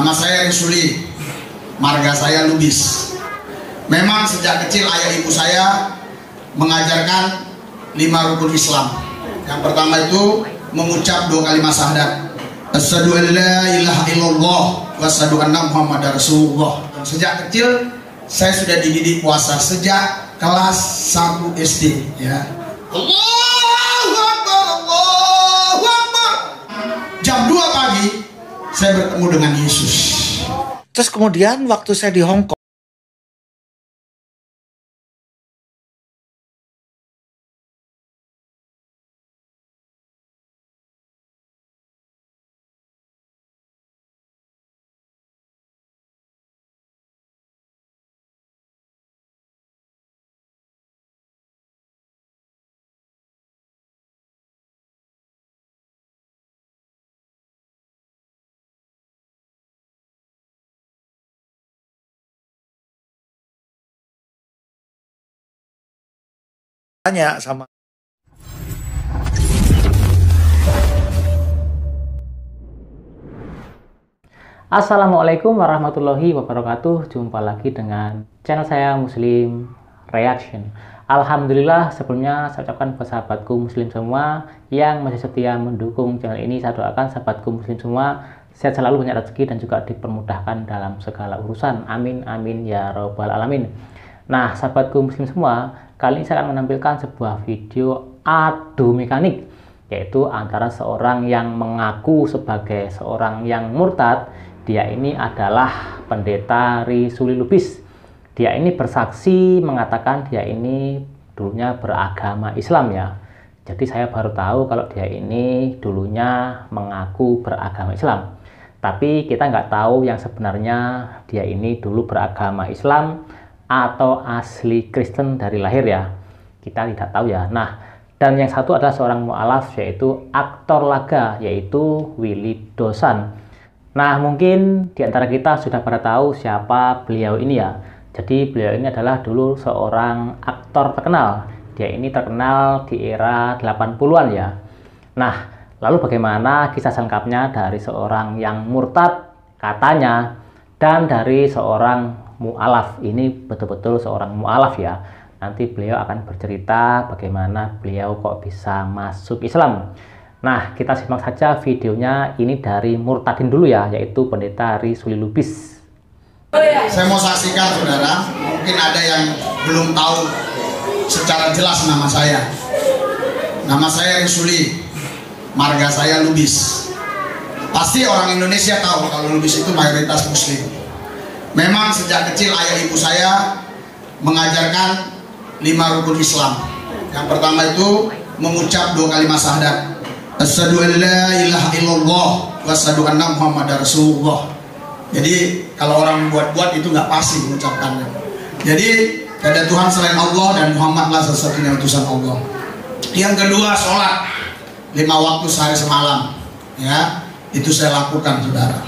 Nama saya Rusuli, marga saya Lubis. Memang sejak kecil ayah ibu saya mengajarkan 5 rukun Islam. Yang pertama itu mengucap 2 kalimat syahadat. Asyhadu an la ilaha illallah wa asyhadu anna Muhammadar Rasulullah. Sejak kecil saya sudah dididik puasa sejak kelas 1 SD ya. Allahu Akbar, Allahu Akbar. Jam 2 pagi saya bertemu dengan Yesus. Terus kemudian waktu saya di Hong Kong, tanya sama Assalamualaikum warahmatullahi wabarakatuh. Jumpa lagi dengan channel saya Muslim Reaction. Alhamdulillah, sebelumnya saya ucapkan buat sahabatku muslim semua yang masih setia mendukung channel ini. Saya doakan sahabatku muslim semua sehat selalu, banyak rezeki, dan juga dipermudahkan dalam segala urusan. Amin amin ya robbal alamin. Nah, sahabatku muslim semua, kali ini saya akan menampilkan sebuah video adu mekanik, yaitu antara seorang yang mengaku sebagai seorang yang murtad. Dia ini adalah pendeta Risuli Lubis. Dia ini bersaksi mengatakan dia ini dulunya beragama Islam ya. Jadi saya baru tahu kalau dia ini dulunya mengaku beragama Islam. Tapi kita nggak tahu yang sebenarnya dia ini dulu beragama Islam atau asli Kristen dari lahir ya. Kita tidak tahu ya. Nah, dan yang satu adalah seorang mu'alaf, yaitu aktor laga, yaitu Willy Dawson. Nah, mungkin di antara kita sudah pada tahu siapa beliau ini ya. Jadi beliau ini adalah dulu seorang aktor terkenal. Dia ini terkenal di era 80-an ya. Nah, lalu bagaimana kisah selengkapnya dari seorang yang murtad katanya, dan dari seorang mu'alaf. Ini betul-betul seorang mu'alaf ya. Nanti beliau akan bercerita bagaimana beliau kok bisa masuk Islam. Nah, kita simak saja videonya. Ini dari murtadin dulu ya, yaitu pendeta Risuli Lubis. Saya mau saksikan saudara, mungkin ada yang belum tahu secara jelas nama saya. Nama saya Rusuli, marga saya Lubis. Pasti orang Indonesia tahu kalau Lubis itu mayoritas muslim. Memang sejak kecil ayah ibu saya mengajarkan 5 rukun Islam. Yang pertama itu mengucap 2 kalimat syahadat. Asyhadu an la ilaha illallah wa asyhadu anna Muhammadar Rasulullah. Jadi kalau orang buat-buat itu nggak pasti mengucapkannya. Jadi ada Tuhan selain Allah dan Muhammadlah satu-satunya utusan Allah. Yang kedua, sholat 5 waktu sehari semalam. Ya, itu saya lakukan saudara.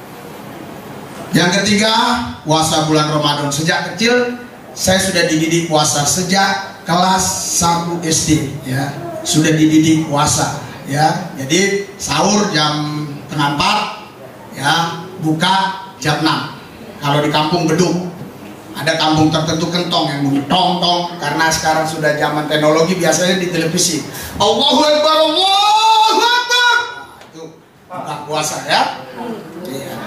Yang ketiga, puasa bulan Ramadan. Sejak kecil saya sudah dididik puasa sejak kelas 1 SD ya. Sudah dididik puasa ya. Jadi sahur jam 3:30 ya, buka jam 6. Kalau di kampung Beduk, ada kampung tertentu kentong yang bunyi tong-tong, karena sekarang sudah zaman teknologi, biasanya di televisi. Allahu Akbar, Allahu Akbar. Itu buka puasa ya. Iya.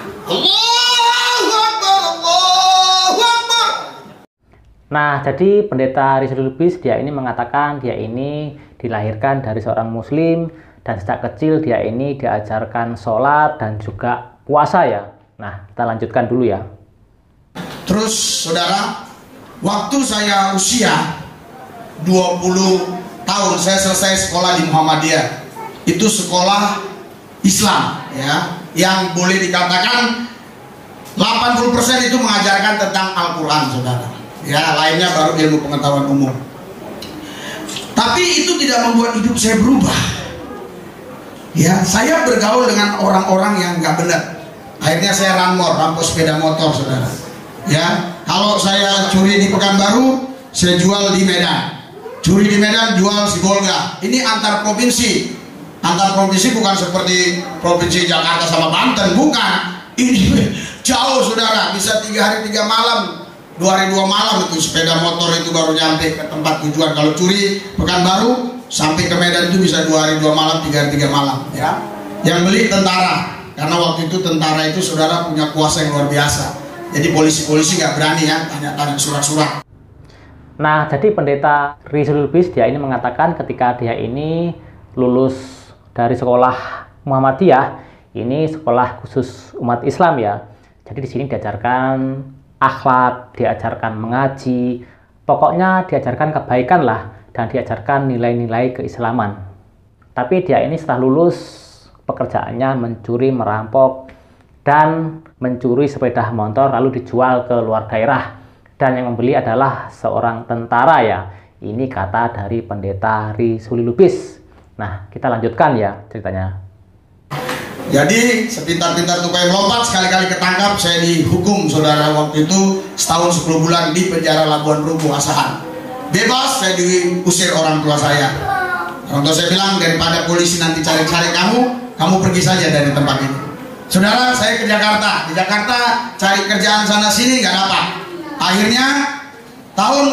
Nah, jadi pendeta Risuli Lubis dia ini mengatakan dia ini dilahirkan dari seorang muslim, dan sejak kecil dia ini diajarkan sholat dan juga puasa ya. Nah, kita lanjutkan dulu ya. Terus saudara, waktu saya usia 20 tahun saya selesai sekolah di Muhammadiyah. Itu sekolah Islam ya, yang boleh dikatakan 80% itu mengajarkan tentang Al-Quran saudara. Ya, lainnya baru ilmu pengetahuan umum. Tapi itu tidak membuat hidup saya berubah. Ya, saya bergaul dengan orang-orang yang nggak benar. Akhirnya saya rampos sepeda motor saudara. Ya, kalau saya curi di Pekanbaru, saya jual di Medan. Curi di Medan, jual di Bolga. Ini antar provinsi. Antar provinsi bukan seperti provinsi Jakarta sama Banten, bukan. Ini jauh saudara, bisa 3 hari 3 malam, 2 hari 2 malam itu sepeda motor itu baru nyampe ke tempat tujuan. Kalau curi Pekanbaru sampai ke Medan itu bisa 2 hari 2 malam, 3 hari 3 malam ya. Yang beli tentara, karena waktu itu tentara itu saudara punya kuasa yang luar biasa. Jadi polisi-polisi nggak berani ya tanya-tanya surat-surat. Nah, jadi pendeta Rizul Lubis dia ini mengatakan ketika dia ini lulus dari sekolah Muhammadiyah, ini sekolah khusus umat Islam ya. Jadi di sini diajarkan akhlak, diajarkan mengaji, pokoknya diajarkan kebaikan lah, dan diajarkan nilai-nilai keislaman. Tapi dia ini setelah lulus pekerjaannya mencuri, merampok, dan mencuri sepeda motor lalu dijual ke luar daerah. Dan yang membeli adalah seorang tentara ya. Ini kata dari pendeta Rizul Lubis. Nah, kita lanjutkan ya ceritanya. Jadi sepintar-pintar tupai melompat sekali-kali ketangkap, saya dihukum saudara waktu itu setahun 10 bulan di penjara Labuan Rumput Asahan. Bebas, saya diusir orang tua saya. Orang tua saya bilang, daripada polisi nanti cari-cari kamu pergi saja dari tempat ini. Saudara, saya ke Jakarta. Di Jakarta cari kerjaan sana sini nggak dapat. Akhirnya tahun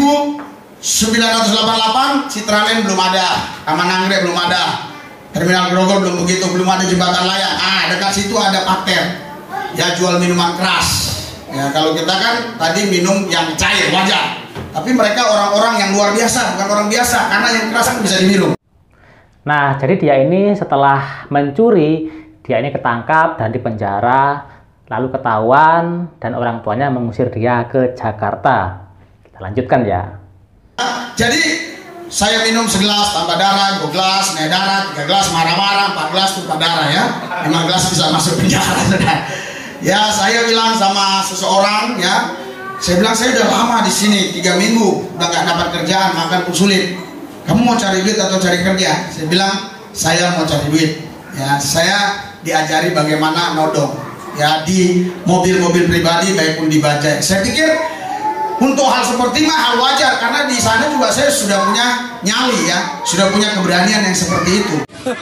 1988 Citraland belum ada, Taman Anggrek belum ada, Terminal Grogol belum begitu, belum ada jembatan layang. Dekat situ ada Pakter, ya jual minuman keras. Ya kalau kita kan tadi minum yang cair wajar, tapi mereka orang-orang yang luar biasa, bukan orang biasa, karena yang keras kan bisa diminum. Nah, jadi dia ini setelah mencuri, dia ini ketangkap dan dipenjara. Lalu ketahuan dan orang tuanya mengusir dia ke Jakarta. Kita lanjutkan ya. Jadi saya minum segelas tambah darah, 2 gelas naik darah, 3 gelas marah-marah, 4 gelas tumpah darah ya, 5 gelas bisa masuk penjara. Ya saya bilang sama seseorang ya, saya bilang saya udah lama di sini 3 minggu udah nggak dapat kerjaan, makan pun sulit. Kamu mau cari duit atau cari kerja? Saya bilang saya mau cari duit. Ya saya diajari bagaimana nodong. Ya di mobil-mobil pribadi baik pun di bajai. Saya pikir untuk hal seperti mah hal wajar, karena di sana juga saya sudah punya nyali ya, sudah punya keberanian yang seperti itu.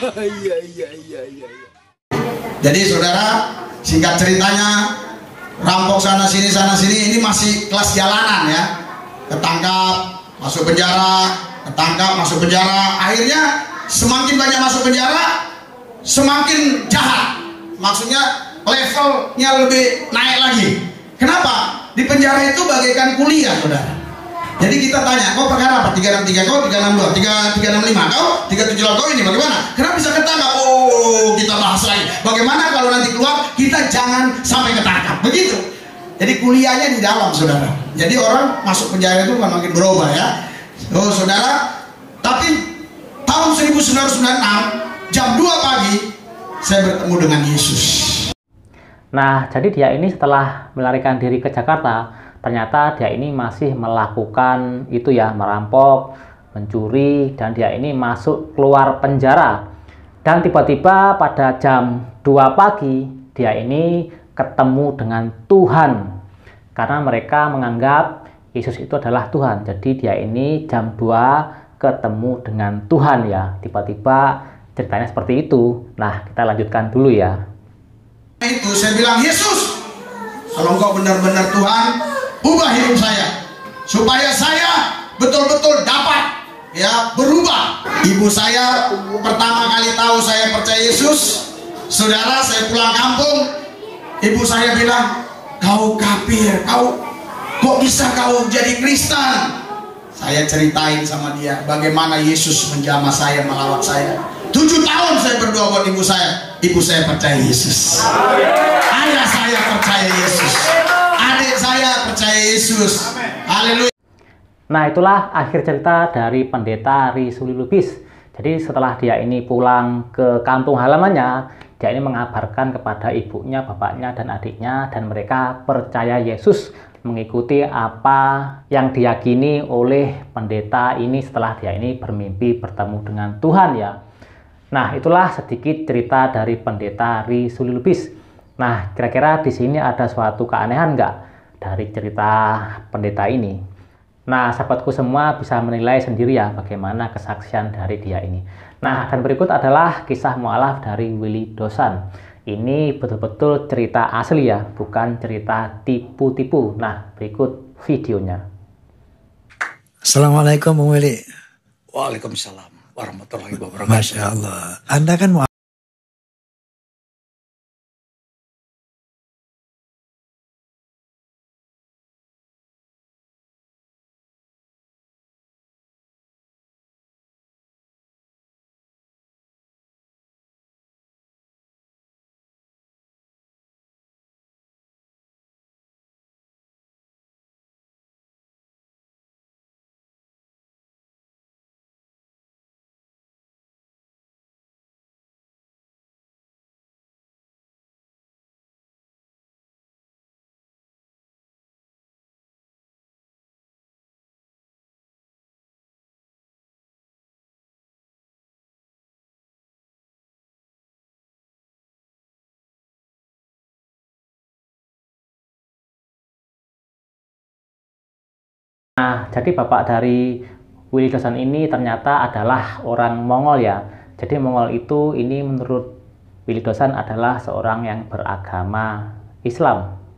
Iya. Jadi saudara, singkat ceritanya rampok sana sini ini masih kelas jalanan ya. Ketangkap, masuk penjara, ketangkap, masuk penjara. Akhirnya semakin banyak masuk penjara, semakin jahat. Maksudnya levelnya lebih naik lagi. Kenapa? Di penjara itu bagaikan kuliah, saudara. Jadi kita tanya, kau perkara apa? 363 kau, 362, 365 kau, 378 kau, ini bagaimana? Kenapa bisa ketangkap? Oh, kita bahas lagi. Bagaimana kalau nanti keluar, kita jangan sampai ketangkap. Begitu. Jadi kuliahnya di dalam, saudara. Jadi orang masuk penjara itu kan makin berubah ya. Oh, saudara. Tapi tahun 1996 jam 2 pagi saya bertemu dengan Yesus. Nah, jadi dia ini setelah melarikan diri ke Jakarta, ternyata dia ini masih melakukan itu ya, merampok, mencuri, dan dia ini masuk keluar penjara. Dan tiba-tiba pada jam 2 pagi, dia ini ketemu dengan Tuhan. Karena mereka menganggap Yesus itu adalah Tuhan. Jadi dia ini jam 2 ketemu dengan Tuhan ya. Tiba-tiba ceritanya seperti itu. Nah, kita lanjutkan dulu ya. Itu saya bilang, Yesus, kalau engkau benar-benar Tuhan, ubah hidup saya supaya saya betul-betul dapat ya berubah. Ibu saya pertama kali tahu saya percaya Yesus, saudara, saya pulang kampung, ibu saya bilang, kau kafir, kok bisa kau jadi Kristen? Saya ceritain sama dia bagaimana Yesus menjamah saya, melawat saya. 7 tahun saya berdoa buat ibu saya. Ibu saya percaya Yesus. Ayah saya percaya Yesus. Adik saya percaya Yesus. Haleluya. Nah, itulah akhir cerita dari pendeta Rizul Lubis. Jadi setelah dia ini pulang ke kampung halamannya, dia ini mengabarkan kepada ibunya, bapaknya, dan adiknya, dan mereka percaya Yesus, mengikuti apa yang diyakini oleh pendeta ini setelah dia ini bermimpi bertemu dengan Tuhan ya. Nah, itulah sedikit cerita dari pendeta Rizul Lubis. Nah, kira-kira di sini ada suatu keanehan nggak dari cerita pendeta ini? Nah, sahabatku semua bisa menilai sendiri ya bagaimana kesaksian dari dia ini. Nah, dan berikut adalah kisah mu'alaf dari Willy Dosan. Ini betul-betul cerita asli ya, bukan cerita tipu-tipu. Nah, berikut videonya. Assalamualaikum Bung Willy. Waalaikumsalam warahmatullahi wabarakatuh. Masya Allah. Anda kan Nah, jadi bapak dari Willy Dosan ini ternyata adalah orang Mongol ya. Jadi Mongol itu ini menurut Willy Dosan adalah seorang yang beragama Islam.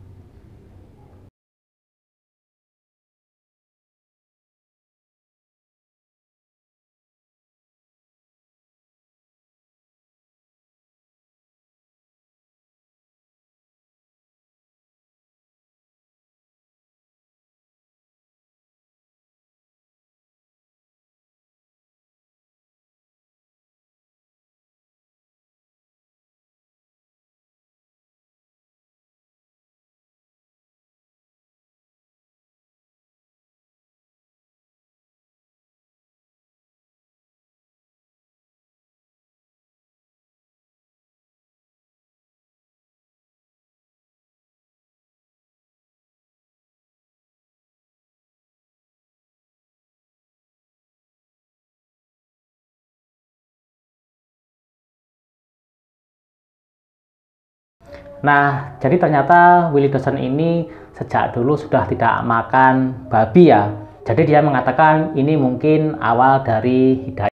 Nah, jadi ternyata Willy Dosan ini sejak dulu sudah tidak makan babi ya. Jadi dia mengatakan ini mungkin awal dari hidayah.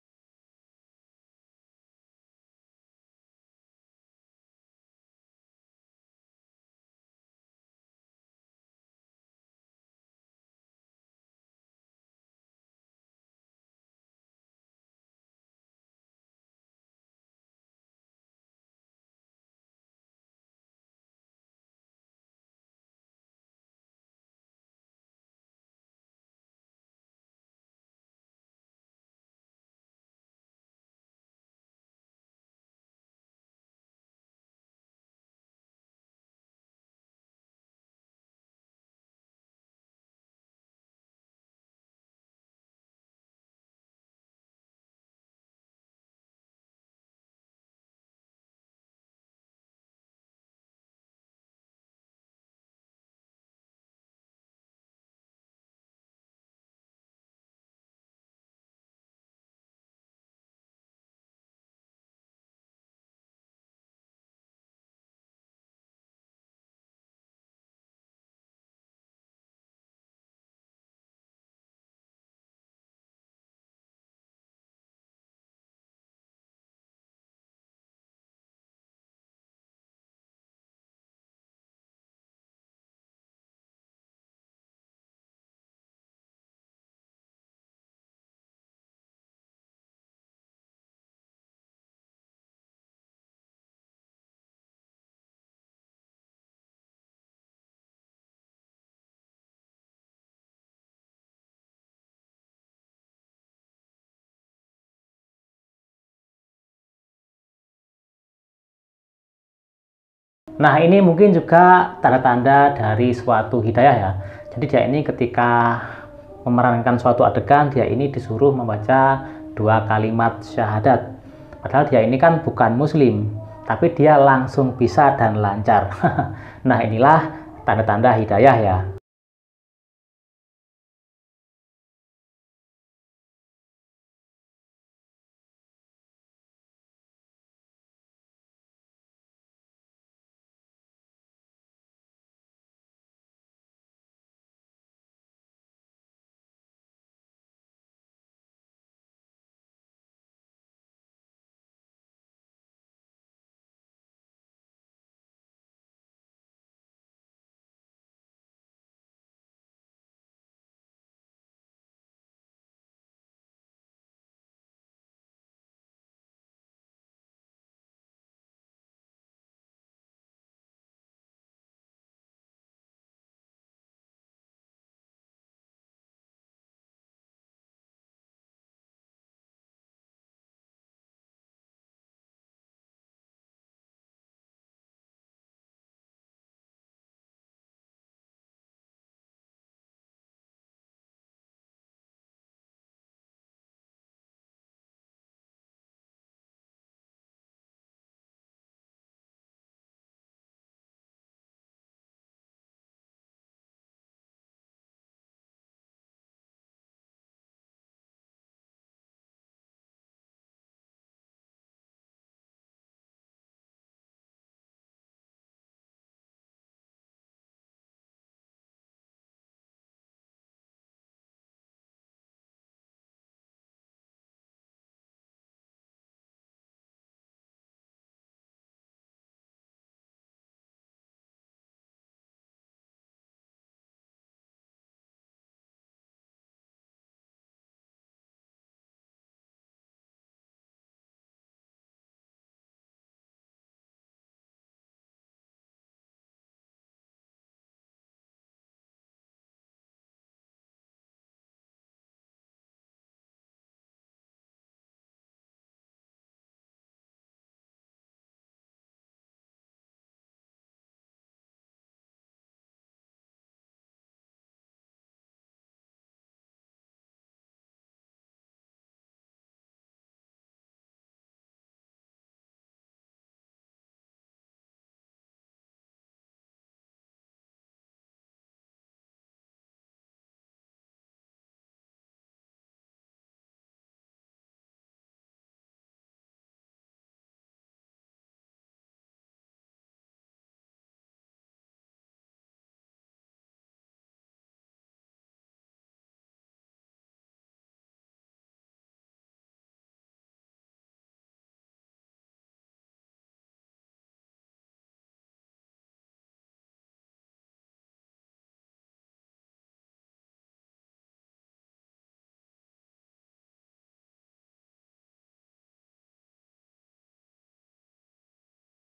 Nah, ini mungkin juga tanda-tanda dari suatu hidayah ya. Jadi dia ini ketika memerankan suatu adegan, dia ini disuruh membaca 2 kalimat syahadat. Padahal dia ini kan bukan muslim, tapi dia langsung bisa dan lancar. Nah, inilah tanda-tanda hidayah ya.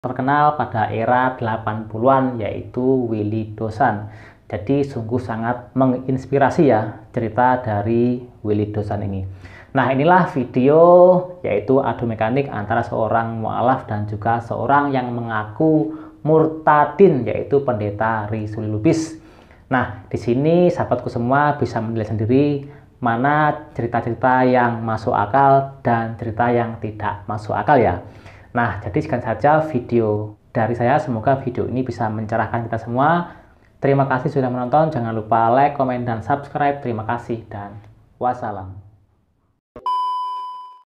terkenal pada era 80-an, yaitu Willy Dawson. Jadi sungguh sangat menginspirasi ya cerita dari Willy Dawson ini. Nah, inilah video yaitu adu mekanik antara seorang mualaf dan juga seorang yang mengaku murtadin, yaitu pendeta Risuli Lubis. Nah, di sini sahabatku semua bisa menilai sendiri mana cerita-cerita yang masuk akal dan cerita yang tidak masuk akal ya. Nah, jadi sekian saja video dari saya. Semoga video ini bisa mencerahkan kita semua. Terima kasih sudah menonton. Jangan lupa like, komen, dan subscribe. Terima kasih dan wassalam.